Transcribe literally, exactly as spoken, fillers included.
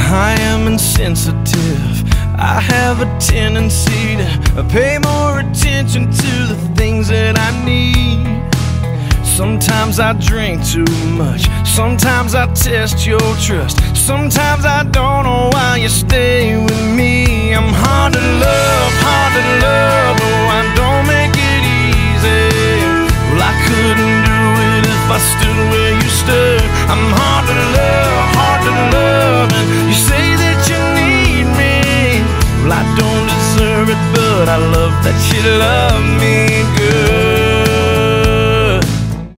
I am insensitive. I have a tendency to pay more attention to the things that I need. Sometimes I drink too much, sometimes I test your trust, sometimes I don't know why you stay with me. I'm hard to love, hard to love, oh I don't make it easy. Well I couldn't do it if I stood where you stood. I'm hard to love, hard to love, and you say that you need me. Well I don't deserve it, but I love that you love me.